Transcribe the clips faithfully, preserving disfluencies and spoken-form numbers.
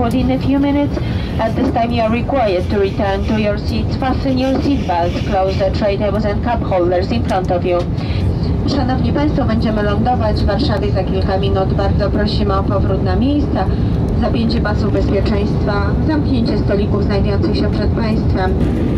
airport in a few minutes. At this time you are required to return to your seats, fasten your seat belts, close the tray tables and cup holders in front of you. Szanowni Państwo, będziemy lądować w Warszawie za kilka minut. Bardzo prosimy o powrót na miejsca, zapięcie pasów bezpieczeństwa, zamknięcie stolików znajdujących się przed Państwem.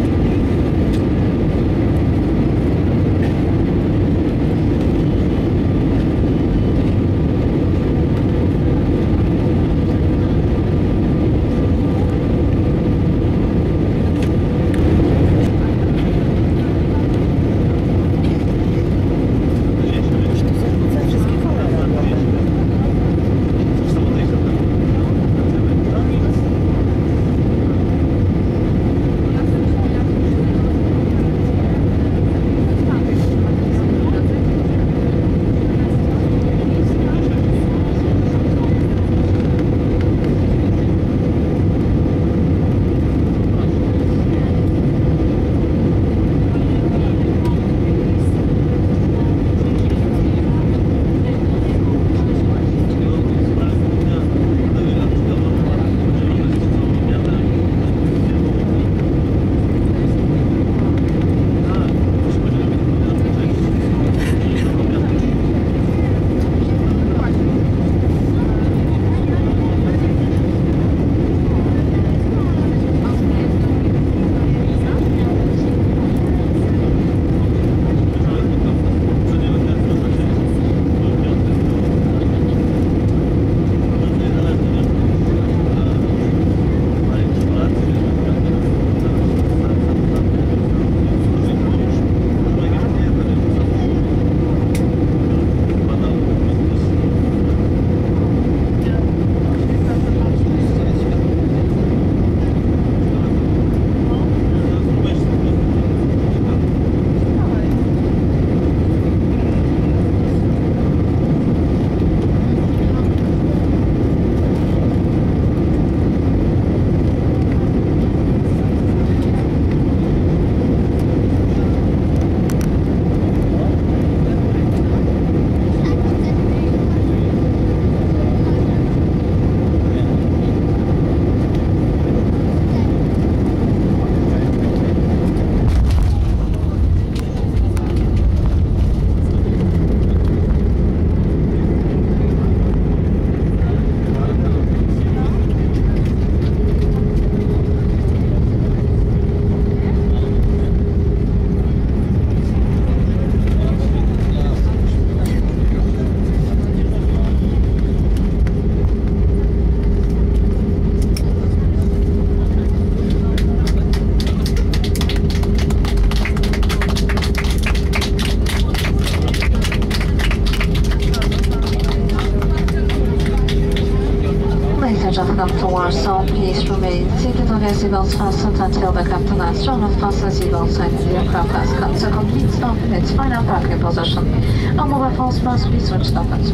Come to Warsaw, please remain seated on your seatbelts fastened until the captain has shown off fasten seatbelts and the aircraft has come to complete stop in its final parking position. All mobile phones must be switched off.